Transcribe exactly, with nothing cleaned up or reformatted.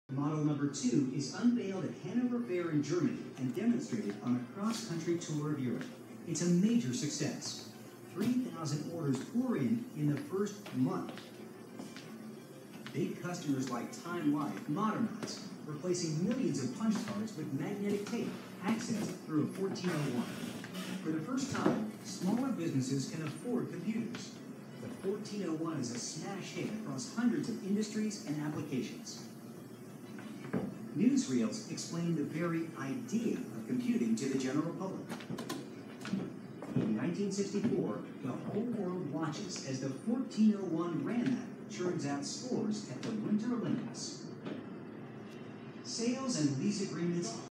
Model number two is unveiled at Hanover Fair in Germany and demonstrated on a cross-country tour of Europe. It's a major success. three thousand orders pour in in the first month. Big customers like Time Life modernize, replacing millions of punch cards with magnetic tape accessed through a fourteen oh one. For the first time, smaller businesses can afford computers. The fourteen oh one is a smash hit across hundreds of industries and applications. Newsreels explain the very idea of computing to the general public. In nineteen sixty-four, the whole world watches as the fourteen oh one RAM churns out scores at the Winter Olympics. Sales and lease agreements